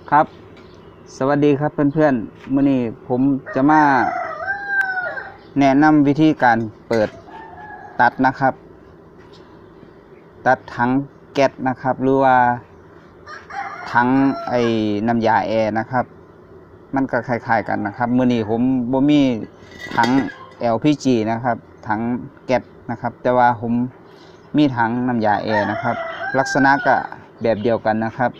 ครับสวัสดีครับเพื่อนๆมื้อนี้ผมจะมาแนะนำวิธีการเปิดตัดนะครับตัดถังแก๊สนะครับหรือว่าถังน้ำยาแอร์นะครับมันก็คล้ายๆกันนะครับมื้อนี้ผมบ่มีถัง LPG นะครับถังแก๊สนะครับแต่ว่าผมมีถังน้ำยาแอร์นะครับลักษณะก็แบบเดียวกันนะครับ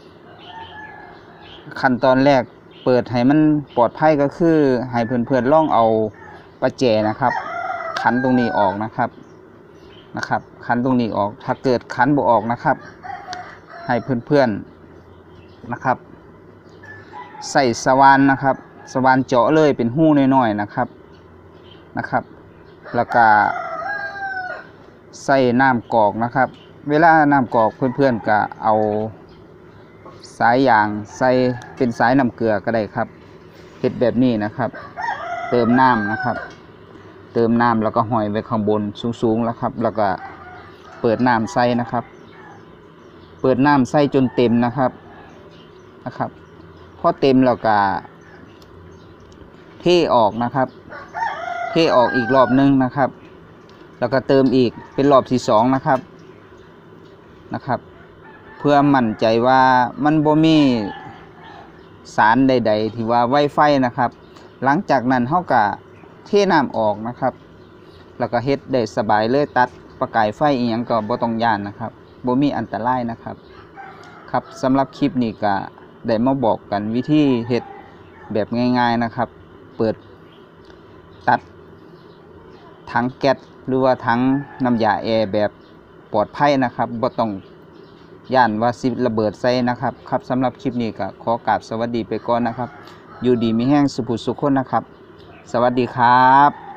ขั้นตอนแรกเปิดให้มันปลอดภัยก็คือให้เพื่อนๆลองเอาประแจนะครับขันตรงนี้ออกนะครับขันตรงนี้ออกถ้าเกิดขันบ่ออกนะครับให้เพื่อนๆนะครับใส่สว่านนะครับสว่านเจาะเลยเป็นหู้น้อยๆนะครับแล้วก็ใส่น้ำกรอกนะครับเวลาน้ำกรอกเพื่อนๆก็เอาสายยางใส่เป็นสายน้ำเกลือก็ได้ครับเฮ็ดแบบนี้นะครับเติมน้ำนะครับเติมน้ำแล้วก็ห้อยไว้ข้างบนสูงๆแล้วครับแล้วก็เปิดน้ำใส่นะครับเปิดน้ำใส่จนเต็มนะครับพอเต็มแล้วก็เทออกนะครับเทออกอีกรอบนึงนะครับแล้วก็เติมอีกเป็นรอบที่สองนะครับเพื่อมั่นใจว่ามันบ่มีสารใดๆที่ว่าไวไฟนะครับหลังจากนั้นเฮาก็เทน้ำออกนะครับแล้วก็เฮ็ดได้สบายเลยตัดประกายไฟอีหยังก็บ่ต้องย้านนะครับบ่มีอันตรายนะครับสำหรับคลิปนี้ก็ได้มาบอกกันวิธีเฮ็ดแบบง่ายๆนะครับเปิดตัดถังแก๊สหรือว่าถังน้ำยาแอร์แบบปลอดภัยนะครับบ่ต้องย่านว่าสิระเบิดใส่นะครับสำหรับคลิปนี้ก็ขอกราบสวัสดีไปก่อนนะครับอยู่ดีมีแห้งสุขสุขคนนะครับสวัสดีครับ